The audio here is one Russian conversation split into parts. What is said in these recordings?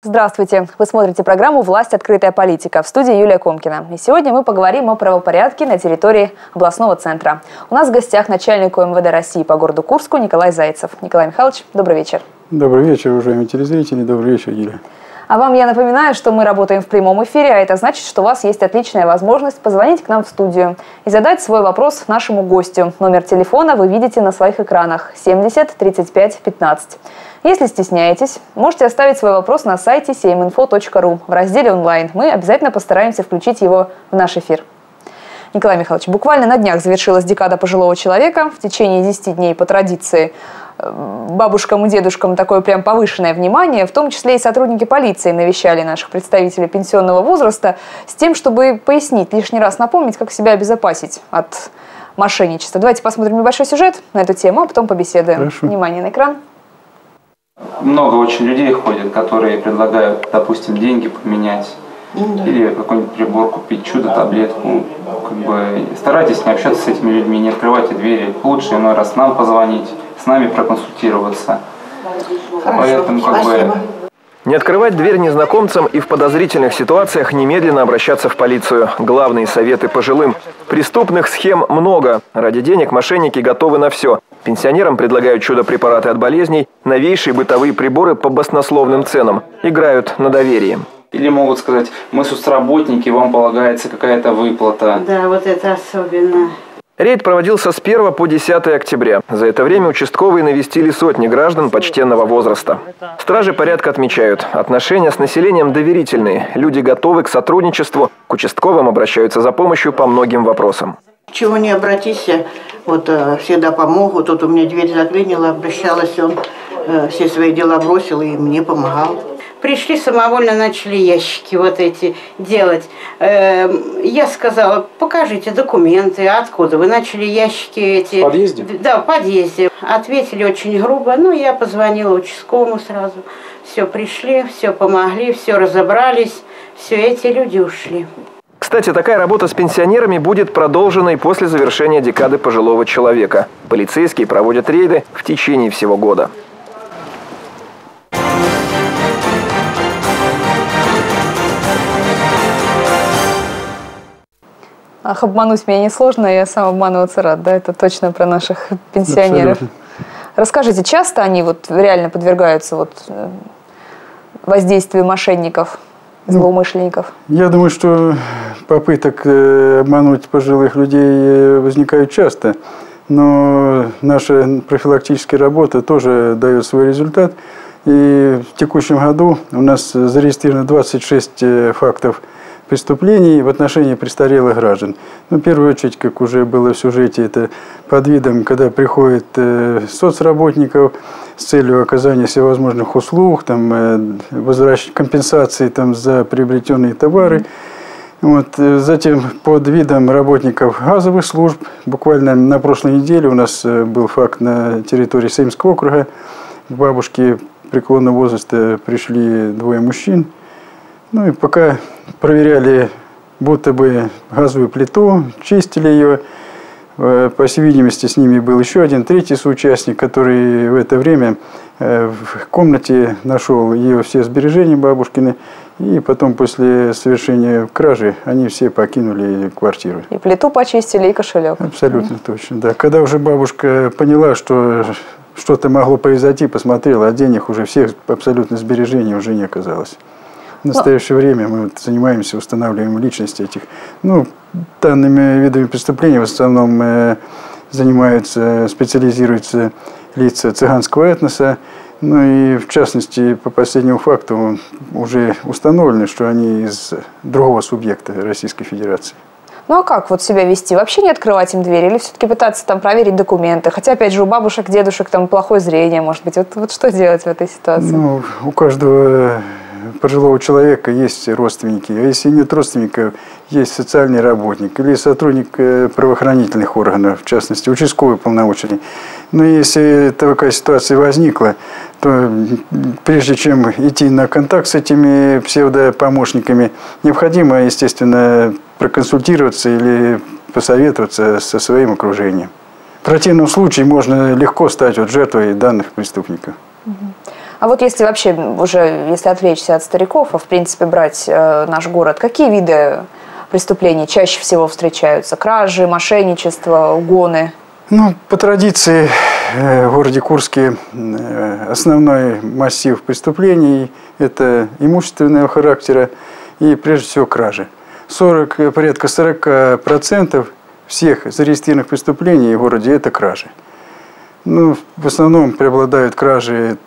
Здравствуйте! Вы смотрите программу «Власть. Открытая политика». В студии Юлия Комкина. И сегодня мы поговорим о правопорядке на территории областного центра. У нас в гостях начальник МВД России по городу Курску Николай Зайцев. Николай Михайлович, добрый вечер. Добрый вечер, уважаемые телезрители. Добрый вечер, Юлия. А вам я напоминаю, что мы работаем в прямом эфире, а это значит, что у вас есть отличная возможность позвонить к нам в студию и задать свой вопрос нашему гостю. Номер телефона вы видите на своих экранах 70 35 15. Если стесняетесь, можете оставить свой вопрос на сайте seminfo.ru в разделе «Онлайн». Мы обязательно постараемся включить его в наш эфир. Николай Михайлович, буквально на днях завершилась декада пожилого человека. В течение 10 дней по традиции бабушкам и дедушкам такое прям повышенное внимание, в том числе и сотрудники полиции навещали наших представителей пенсионного возраста с тем, чтобы пояснить, лишний раз напомнить, как себя обезопасить от мошенничества. Давайте посмотрим небольшой сюжет на эту тему, а потом побеседуем. Хорошо. Внимание на экран. Много очень людей ходят, которые предлагают, допустим, деньги поменять или какой-нибудь прибор купить, чудо-таблетку. Старайтесь не общаться с этими людьми, не открывайте двери. Лучше иной раз нам позвонить, с нами проконсультироваться. Хорошо. Поэтому Не открывать дверь незнакомцам и в подозрительных ситуациях немедленно обращаться в полицию. Главные советы пожилым. Преступных схем много. Ради денег мошенники готовы на все. Пенсионерам предлагают чудо-препараты от болезней, новейшие бытовые приборы по баснословным ценам. Играют на доверии. Или могут сказать, мы соцработники, вам полагается какая-то выплата. Да, вот это особенно. Рейд проводился с 1 по 10 октября. За это время участковые навестили сотни граждан почтенного возраста. Стражи порядка отмечают, отношения с населением доверительные. Люди готовы к сотрудничеству, к участковым обращаются за помощью по многим вопросам. Чего не обратись, вот всегда помогут. Тут у меня дверь заклинила, обращалась, он все свои дела бросил и мне помогал. Пришли, самовольно начали ящики вот эти делать. Я сказала, покажите документы, откуда вы начали ящики эти. В подъезде? Да, в подъезде. Ответили очень грубо, я позвонила участковому сразу. Все, пришли, все помогли, все разобрались, все, эти люди ушли. Кстати, такая работа с пенсионерами будет продолжена и после завершения декады пожилого человека. Полицейские проводят рейды в течение всего года. Ах, обмануть меня несложно, я сам обманываться рад, да, это точно про наших пенсионеров. Абсолютно. Расскажите, часто они реально подвергаются воздействию мошенников, злоумышленников? Я думаю, что попыток обмануть пожилых людей возникают часто, но наша профилактическая работа тоже дает свой результат. И в текущем году у нас зарегистрировано 26 фактов преступлений в отношении престарелых граждан. В первую очередь, как уже было в сюжете, это под видом, когда приходят соцработников с целью оказания всевозможных услуг, компенсации за приобретенные товары. Затем под видом работников газовых служб. Буквально на прошлой неделе у нас был факт на территории Сеймского округа. К бабушке преклонного возраста пришли двое мужчин. И пока проверяли будто бы газовую плиту, чистили ее. По всей видимости, с ними был еще один, третий соучастник, который в это время в комнате нашел ее все сбережения бабушкины. И потом, после совершения кражи, они все покинули квартиру. И плиту почистили, и кошелек. Абсолютно точно, да. Когда уже бабушка поняла, что что-то могло произойти, посмотрела, а денег уже всех абсолютно сбережений уже не оказалось. В настоящее время мы занимаемся устанавливанием личности этих. Данными видами преступлений в основном специализируются лица цыганского этноса. И в частности, по последнему факту уже установлено, что они из другого субъекта Российской Федерации. А как себя вести? Вообще не открывать им дверь? Или все-таки пытаться проверить документы? Хотя, опять же, у бабушек, дедушек плохое зрение, может быть. Вот что делать в этой ситуации? У каждого пожилого человека есть родственники. А если нет родственников, есть социальный работник или сотрудник правоохранительных органов, в частности, участковый полномоченный. Но если такая ситуация возникла, то прежде чем идти на контакт с этими псевдопомощниками, необходимо, естественно, проконсультироваться или посоветоваться со своим окружением. В противном случае можно легко стать жертвой данных преступников. А вот если вообще уже, если отвлечься от стариков, а в принципе брать наш город, какие виды преступлений чаще всего встречаются? Кражи, мошенничество, угоны? Ну, по традиции в городе Курске основной массив преступлений – это имущественного характера и прежде всего кражи. Порядка 40% всех зарегистрированных преступлений в городе – это кражи. Ну, в основном преобладают кражи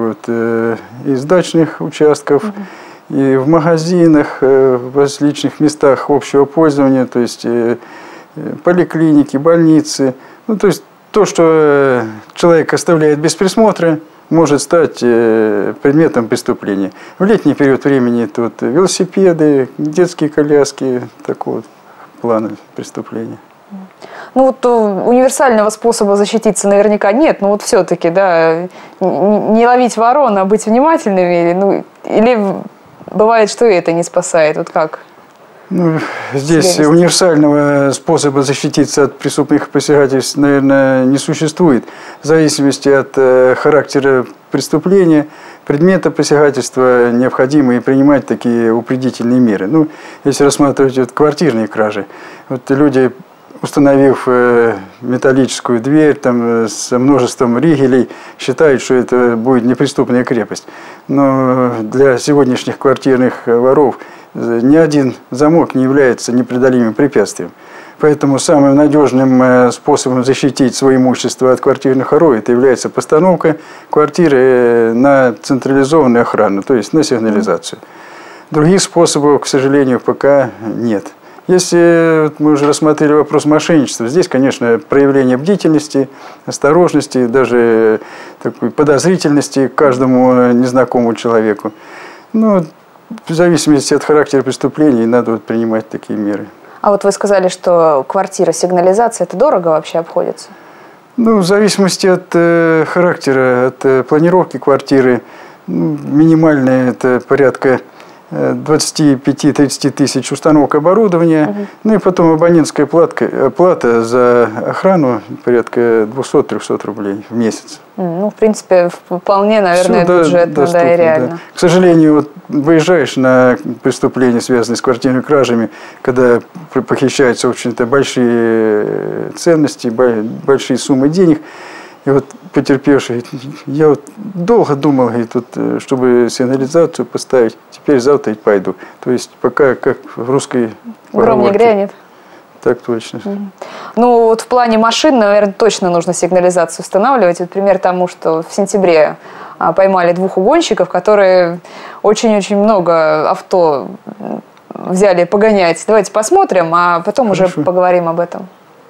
из дачных участков, и в магазинах, в различных местах общего пользования, то есть поликлиники, больницы. Ну, то есть то, что человек оставляет без присмотра, может стать предметом преступления. В летний период времени тут велосипеды, детские коляски, такого плана преступления. Ну вот универсального способа защититься наверняка нет, но вот все-таки, да, не ловить ворон, а быть внимательными, или бывает, что и это не спасает, вот как? Ну, здесь универсального способа защититься от преступных посягательств, наверное, не существует. В зависимости от характера преступления, предмета посягательства необходимо и принимать такие упредительные меры. Ну, если рассматривать квартирные кражи, вот люди, установив металлическую дверь там, с множеством ригелей, считают, что это будет неприступная крепость. Но для сегодняшних квартирных воров ни один замок не является непреодолимым препятствием. Поэтому самым надежным способом защитить свое имущество от квартирных воров это является постановка квартиры на централизованную охрану, то есть на сигнализацию. Других способов, к сожалению, пока нет. Если мы уже рассмотрели вопрос мошенничества, здесь, конечно, проявление бдительности, осторожности, даже такой подозрительности к каждому незнакомому человеку. Но в зависимости от характера преступлений надо принимать такие меры. А вот вы сказали, что квартира, сигнализация, это дорого вообще обходится? Ну, в зависимости от характера, от планировки квартиры, минимальная это порядка 25-30 тысяч установок оборудования, ну и потом абонентская плата за охрану порядка 200-300 рублей в месяц. Ну, в принципе, вполне, наверное, бюджетно, да, и реально. Да. К сожалению, вот выезжаешь на преступления, связанные с квартирными кражами, когда похищаются, в общем-то, большие ценности, большие суммы денег. И вот потерпевший, я вот долго думал, чтобы сигнализацию поставить, теперь завтра пойду. То есть пока, как в русской гром не грянет. Так точно. Ну вот в плане машин, наверное, точно нужно сигнализацию устанавливать. Вот пример тому, что в сентябре поймали 2 угонщиков, которые очень-очень много авто взяли погонять. Давайте посмотрим, а потом уже поговорим об этом.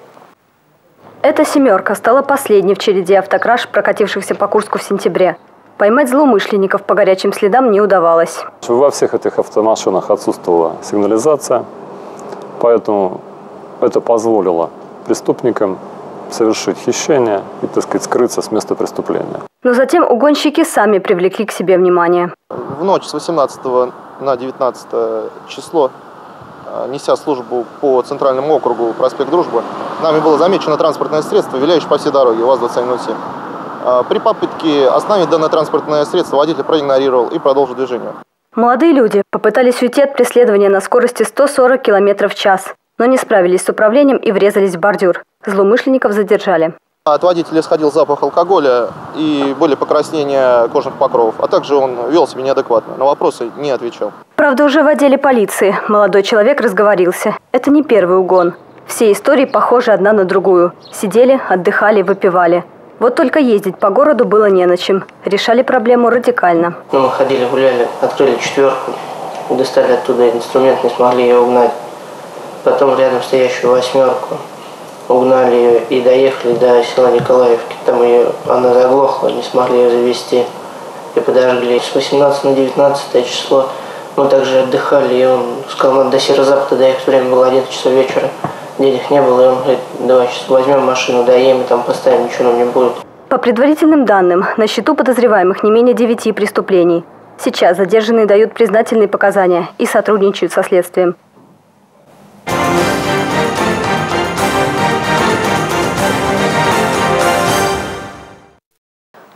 Эта «семерка» стала последней в череде автокраж, прокатившихся по Курску в сентябре. Поймать злоумышленников по горячим следам не удавалось. Во всех этих автомашинах отсутствовала сигнализация, поэтому это позволило преступникам совершить хищение и, так сказать, скрыться с места преступления. Но затем угонщики сами привлекли к себе внимание. В ночь с 18 на 19 число, неся службу по центральному округу проспект Дружбы, нами было замечено транспортное средство, виляющее по всей дороге, УАЗ-2107. При попытке остановить данное транспортное средство водитель проигнорировал и продолжил движение. Молодые люди попытались уйти от преследования на скорости 140 км в час, но не справились с управлением и врезались в бордюр. Злоумышленников задержали. От водителя исходил запах алкоголя и были покраснения кожных покровов, а также он вел себя неадекватно, на вопросы не отвечал. Правда, уже в отделе полиции молодой человек разговорился. Это не первый угон. Все истории похожи одна на другую. Сидели, отдыхали, выпивали. Вот только ездить по городу было не на чем. Решали проблему радикально. Мы ходили, гуляли, открыли 4, достали оттуда инструмент, не смогли ее угнать. Потом рядом стоящую 8 угнали ее и доехали до села Николаевки. Там она заглохла, не смогли ее завести и подожгли. С 18 на 19 число мы также отдыхали, и он сказал, надо до Северо-Запада доехать, время было 11 часов вечера. Денег не было, и он говорит, давай сейчас возьмем машину, доедем и там поставим, ничего нам не будет. По предварительным данным, на счету подозреваемых не менее 9 преступлений. Сейчас задержанные дают признательные показания и сотрудничают со следствием.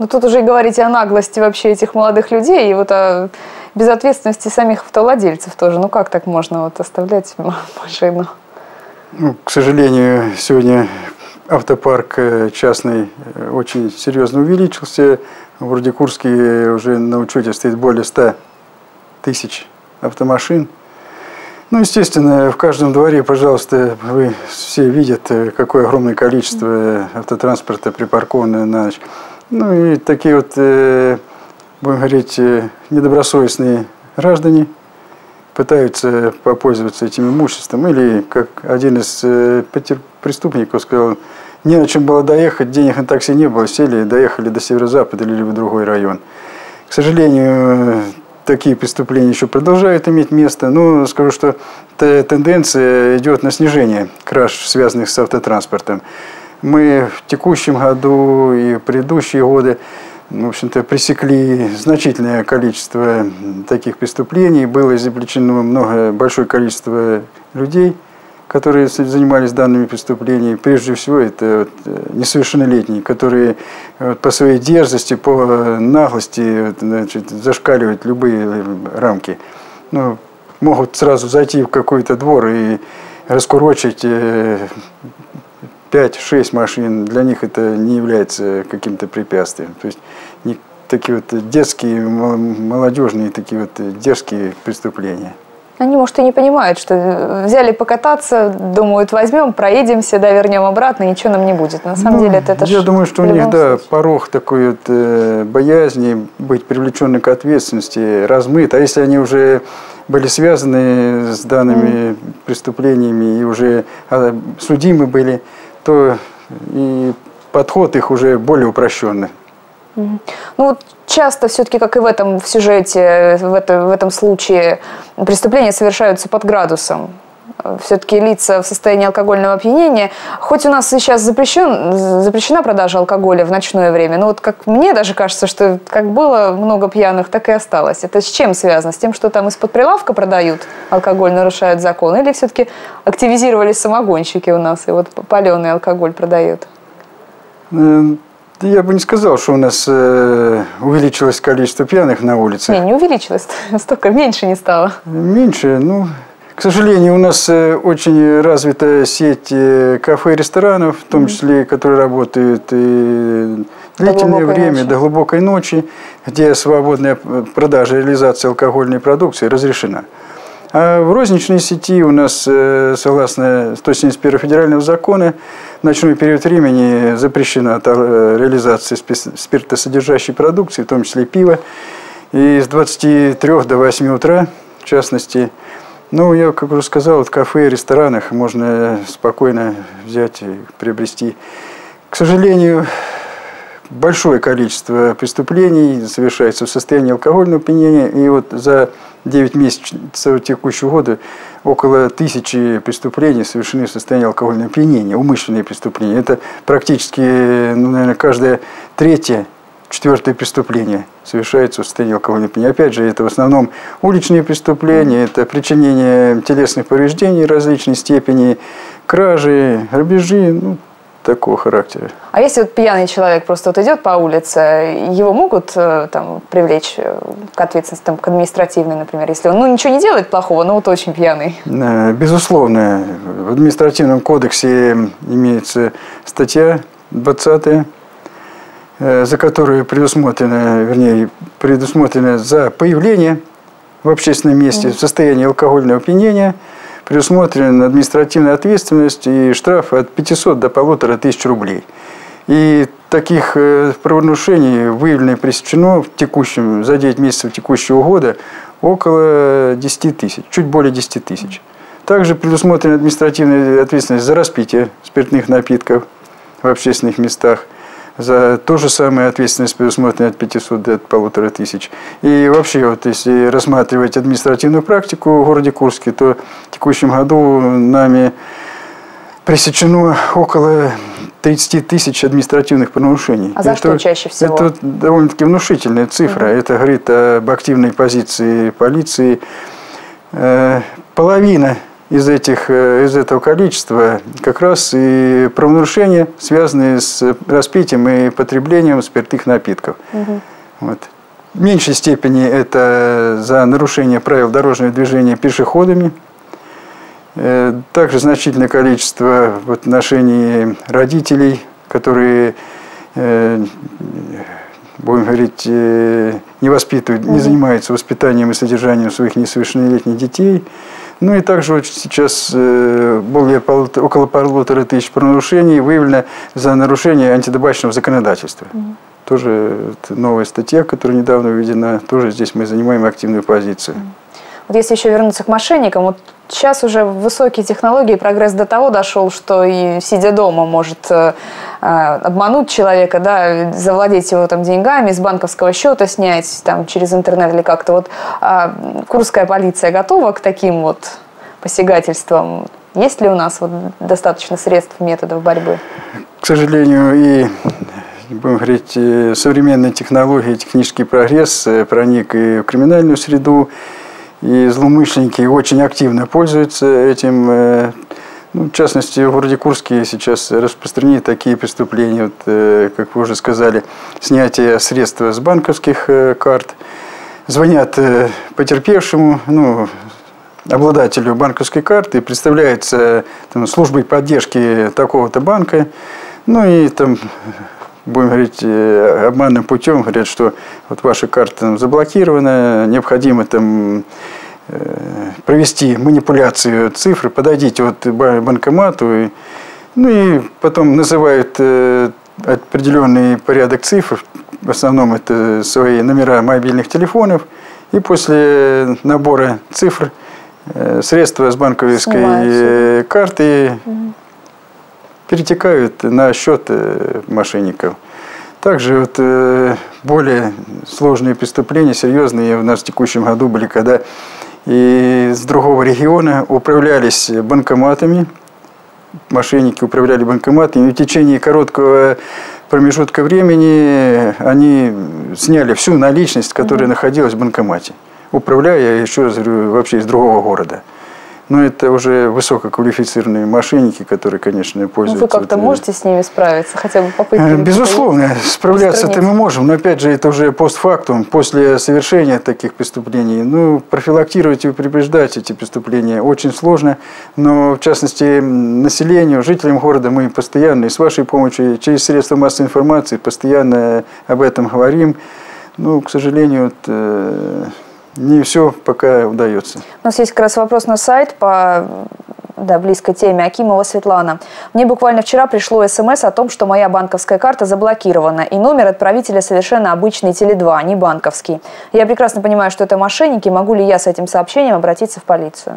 Ну тут уже и говорите о наглости вообще этих молодых людей и вот о безответственности самих автовладельцев тоже. Ну как так можно вот оставлять машину? Ну, к сожалению, сегодня автопарк частный очень серьезно увеличился. В городе Курске уже на учете стоит более 100 тысяч автомашин. Ну, естественно, в каждом дворе, пожалуйста, вы все видите, какое огромное количество автотранспорта припарковано на ночь. Ну и такие вот, будем говорить, недобросовестные граждане пытаются попользоваться этим имуществом. Или, как один из преступников сказал, не на чем было доехать, денег на такси не было, сели и доехали до северо-запада или в другой район. К сожалению, такие преступления еще продолжают иметь место. Но скажу, что тенденция идет на снижение краж, связанных с автотранспортом. Мы в текущем году и в предыдущие годы, в общем-то, пресекли значительное количество таких преступлений. Было изобличено большое количество людей, которые занимались данными преступлениями. Прежде всего, это несовершеннолетние, которые по своей дерзости, по наглости зашкаливают любые рамки. Ну, могут сразу зайти в какой-то двор и раскурочить 5-6 машин. Для них это не является каким-то препятствием. То есть такие вот детские, молодежные, такие вот дерзкие преступления. Они, может, и не понимают, что взяли покататься, думают, возьмем, проедемся, да, вернем обратно, ничего нам не будет. На самом деле это я думаю, что у них, да, порог такой вот боязни быть привлеченным к ответственности размыт. А если они уже были связаны с данными преступлениями и уже судимы были, то и подход их уже более упрощенный. Ну вот часто все-таки, как и в этом в сюжете, в этом случае, преступления совершаются под градусом. Все-таки лица в состоянии алкогольного опьянения. Хоть у нас сейчас запрещена продажа алкоголя в ночное время, но вот как мне даже кажется, что как было много пьяных, так и осталось. Это с чем связано? С тем, что там из-под прилавка продают алкоголь, нарушают закон? Или все-таки активизировались самогонщики у нас и вот паленый алкоголь продают? Я бы не сказал, что у нас увеличилось количество пьяных на улице. Не увеличилось, столько меньше не стало. Меньше, ну, к сожалению, у нас очень развита сеть кафе и ресторанов, в том числе, которые работают и длительное время, до глубокой ночи, где свободная продажа и реализация алкогольной продукции разрешена. А в розничной сети у нас, согласно 171 федерального закона, в ночной период времени запрещена реализация спиртосодержащей продукции, в том числе пива, и с 23 до 8 утра, в частности. Ну, я, как уже сказал, в кафе и ресторанах можно спокойно взять и приобрести. К сожалению, большое количество преступлений совершается в состоянии алкогольного опьянения, и вот за 9 месяцев текущего года около 1000 преступлений совершены в состоянии алкогольного опьянения, умышленные преступления. Это практически, ну, наверное, каждое третье, четвертое преступление совершается в состоянии алкогольного опьянения. Опять же, это в основном уличные преступления, это причинение телесных повреждений различной степени, кражи, грабежи, ну, такого характера. А если вот пьяный человек просто вот идет по улице, его могут там привлечь к ответственности, там, к административной, например, если он ничего не делает плохого, но вот очень пьяный? Безусловно. В административном кодексе имеется статья 20, за которую предусмотрено за появление в общественном месте в состоянии алкогольного опьянения, предусмотрена административная ответственность и штраф от 500 до 1500 рублей. И таких правонарушений выявлено и пресечено за 9 месяцев текущего года около 10 тысяч, чуть более 10 тысяч. Также предусмотрена административная ответственность за распитие спиртных напитков в общественных местах. За то же самое ответственность предусмотрена от 500 до 1500. И вообще, вот, если рассматривать административную практику в городе Курске, то в текущем году нами пресечено около 30 тысяч административных правонарушений. А за что чаще всего? Это довольно-таки внушительная цифра. Это говорит об активной позиции полиции. Половина из этого количества как раз и правонарушения, связанные с распитием и потреблением спиртных напитков. Вот. В меньшей степени это за нарушение правил дорожного движения пешеходами. Также значительное количество в отношении родителей, которые, будем говорить, не воспитывают, не занимаются воспитанием и содержанием своих несовершеннолетних детей. Ну и также вот сейчас около 1500 правонарушений выявлено за нарушение антитабачного законодательства. Тоже новая статья, которая недавно введена, тоже здесь мы занимаем активную позицию. Вот если еще вернуться к мошенникам, вот сейчас уже высокие технологии, прогресс до того дошел, что и сидя дома может обмануть человека, да, завладеть его там деньгами, с банковского счета снять там, через интернет или как-то. Вот Курская полиция готова к таким вот посягательствам? Есть ли у нас вот достаточно средств, методов борьбы? К сожалению, и будем говорить, современные технологии, технический прогресс проник и в криминальную среду, и злоумышленники очень активно пользуются этим. Ну, в частности, в городе Курске сейчас распространены такие преступления, вот, как вы уже сказали, снятие средств с банковских карт. Звонят потерпевшему, ну, обладателю банковской карты, представляется там, службой поддержки такого-то банка, ну и там, будем говорить, обманным путем говорят, что вот ваша карта там заблокирована, необходимо там провести манипуляцию цифр, подойдите вот к банкомату, ну и потом называют определенный порядок цифр, в основном это свои номера мобильных телефонов, и после набора цифр средства с банковской карты перетекают на счет мошенников. Также вот, более сложные преступления, серьезные у нас в текущем году были, когда из другого региона управлялись банкоматами, мошенники управляли банкоматами, и в течение короткого промежутка времени они сняли всю наличность, которая находилась в банкомате, управляя, еще раз говорю, вообще из другого города. Но это уже высококвалифицированные мошенники, которые, конечно, пользуются... Вы как-то можете с ними справиться? Хотя бы попытки? Безусловно, справляться-то мы можем, но опять же это уже постфактум, после совершения таких преступлений. Ну, профилактировать и предупреждать эти преступления очень сложно, но в частности населению, жителям города мы постоянно и с вашей помощью, через средства массовой информации постоянно об этом говорим. Ну, к сожалению, не все пока удается. У нас есть как раз вопрос на сайт по близкой теме. Акимова Светлана. Мне буквально вчера пришло СМС о том, что моя банковская карта заблокирована, и номер отправителя совершенно обычный Теле2, не банковский. Я прекрасно понимаю, что это мошенники. Могу ли я с этим сообщением обратиться в полицию?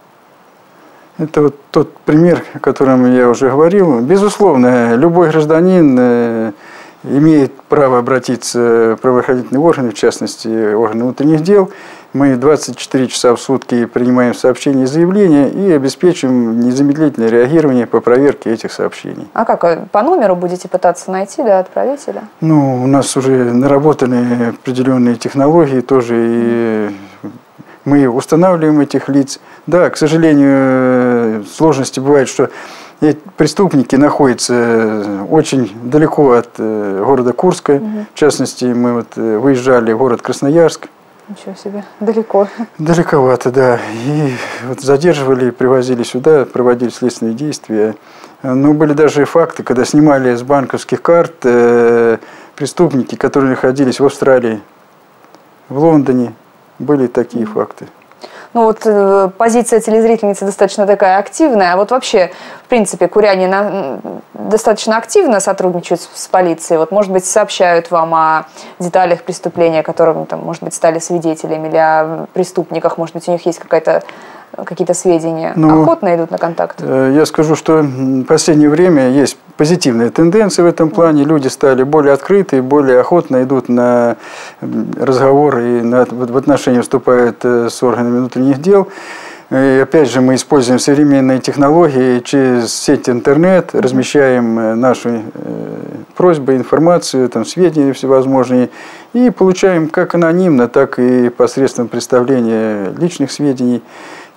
Это вот тот пример, о котором я уже говорил. Безусловно, любой гражданин имеет право обратиться в правоохранительные органы, в частности, органы внутренних дел. Мы 24 часа в сутки принимаем сообщения и заявления и обеспечиваем незамедлительное реагирование по проверке этих сообщений. А как? По номеру будете пытаться найти, да, отправителя? Ну, у нас уже наработаны определенные технологии тоже, и мы устанавливаем этих лиц. Да, к сожалению, сложности бывают, что преступники находятся очень далеко от города Курска. В частности, мы вот выезжали в город Красноярск. Ничего себе, далеко. Далековато, да. И вот задерживали, привозили сюда, проводили следственные действия. Но были даже факты, когда снимали с банковских карт преступники, которые находились в Австралии, в Лондоне. Были такие факты. Ну вот позиция телезрительницы достаточно такая активная. А вот вообще, в принципе, куряне достаточно активно сотрудничают с полицией. Вот, может быть, сообщают вам о деталях преступления, которым, там, может быть, стали свидетелями, или о преступниках. Может быть, у них есть какие-то сведения. Ну, охотно идут на контакт? Я скажу, что в последнее время есть позитивные тенденции в этом плане. Люди стали более открыты, более охотно идут на разговоры и в отношения вступают с органами внутренних дел. И опять же, мы используем современные технологии через сеть интернет, размещаем наши просьбы, информацию, там, сведения всевозможные, и получаем как анонимно, так и посредством представления личных сведений.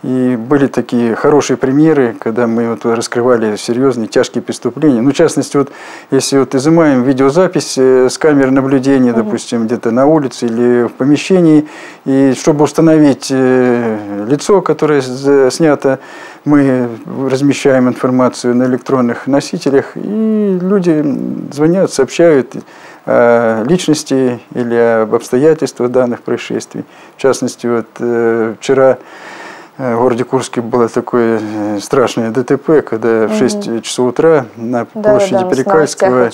И были такие хорошие примеры, когда мы вот раскрывали серьезные, тяжкие преступления. Ну, в частности, вот, если вот изымаем видеозапись с камер наблюдения, допустим, где-то на улице или в помещении, и чтобы установить лицо, которое снято, мы размещаем информацию на электронных носителях, и люди звонят, сообщают о личности или об обстоятельствах данных происшествий. В частности, вот вчера в городе Курске было такое страшное ДТП, когда в 6 часов утра на площади Перекальского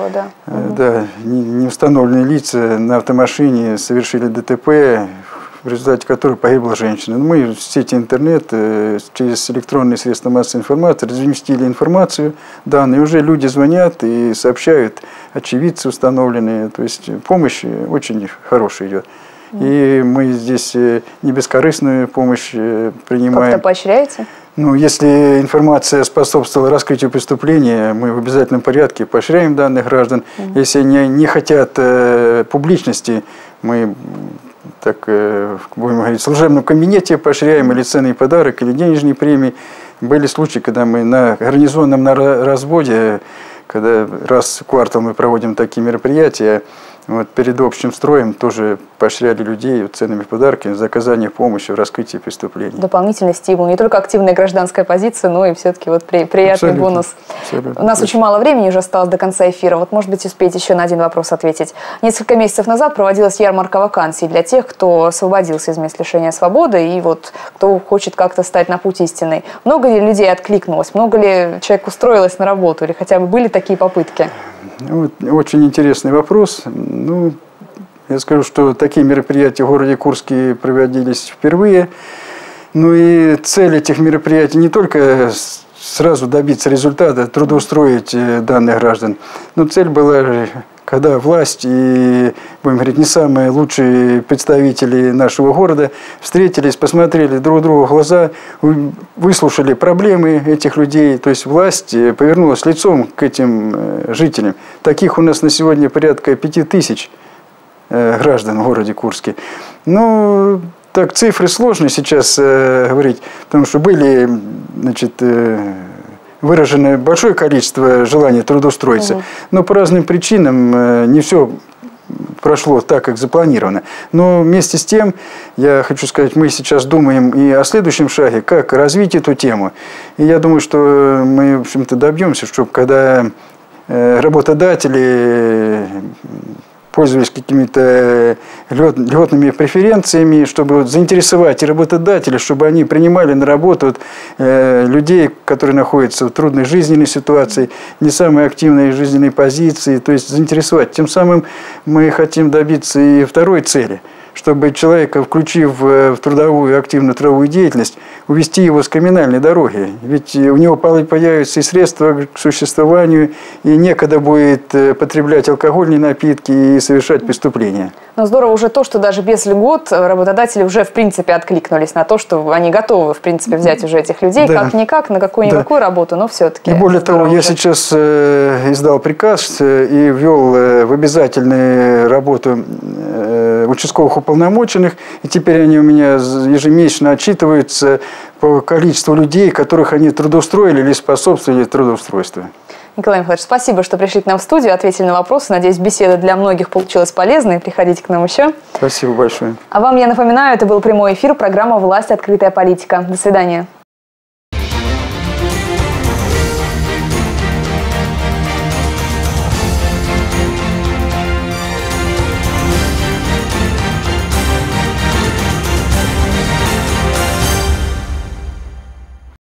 неустановленные лица на автомашине совершили ДТП, в результате которой погибла женщина. Мы в сети интернет через электронные средства массовой информации разместили информацию, данные. Уже люди звонят и сообщают, очевидцы установленные. То есть помощь очень хорошая идет. И мы здесь не бескорыстную помощь принимаем. Как-то поощряете? Ну, если информация способствовала раскрытию преступления, мы в обязательном порядке поощряем данных граждан. Если они не хотят публичности, мы, так будем говорить, в служебном кабинете поощряем или ценный подарок, или денежные премии. Были случаи, когда мы на гарнизонном разводе, когда раз в квартал мы проводим такие мероприятия, вот перед общим строем тоже поощряли людей ценными подарками за оказание помощи в раскрытии преступлений. Дополнительный стимул. Не только активная гражданская позиция, но и все-таки вот приятный бонус. Абсолютно. У нас очень мало времени уже осталось до конца эфира. Вот, может быть, успеете еще на один вопрос ответить. Несколько месяцев назад проводилась ярмарка вакансий для тех, кто освободился из мест лишения свободы и вот кто хочет как-то стать на путь истинный. Много ли людей откликнулось? Много ли человек устроилось на работу? Или хотя бы были такие попытки? Вот, очень интересный вопрос. Ну, я скажу, что такие мероприятия в городе Курске проводились впервые. Ну и цель этих мероприятий не только сразу добиться результата, трудоустроить данных граждан, но цель была, когда власть и, будем говорить, не самые лучшие представители нашего города встретились, посмотрели друг другу в глаза, выслушали проблемы этих людей. То есть власть повернулась лицом к этим жителям. Таких у нас на сегодня порядка 5000 граждан в городе Курске. Ну, так, цифры сложно сейчас говорить, потому что были, значит, выражено большое количество желания трудоустроиться, но по разным причинам не все прошло так, как запланировано. Но вместе с тем, я хочу сказать, мы сейчас думаем и о следующем шаге, как развить эту тему. И я думаю, что мы, в общем-то, добьемся, чтобы когда работодатели пользовались какими-то льготными преференциями, чтобы заинтересовать и работодателей, чтобы они принимали на работу людей, которые находятся в трудной жизненной ситуации, не самой активной жизненной позиции, то есть заинтересовать. Тем самым мы хотим добиться и второй цели, чтобы человека, включив в трудовую, активную трудовую деятельность, увести его с криминальной дороги. Ведь у него появятся и средства к существованию, и некогда будет потреблять алкогольные напитки и совершать преступления. Но здорово уже то, что даже без льгот работодатели уже в принципе откликнулись на то, что они готовы в принципе взять уже этих людей, как-никак, на какую-никакую работу, но все-таки. И более того, я сейчас издал приказ и ввел в обязательную работу участковых уполномоченных, и теперь они у меня ежемесячно отчитываются по количеству людей, которых они трудоустроили или способствовали трудоустройству. Николай Михайлович, спасибо, что пришли к нам в студию, ответили на вопросы. Надеюсь, беседа для многих получилась полезной. Приходите к нам еще. Спасибо большое. А вам я напоминаю, это был прямой эфир программы «Власть. Открытая политика». До свидания.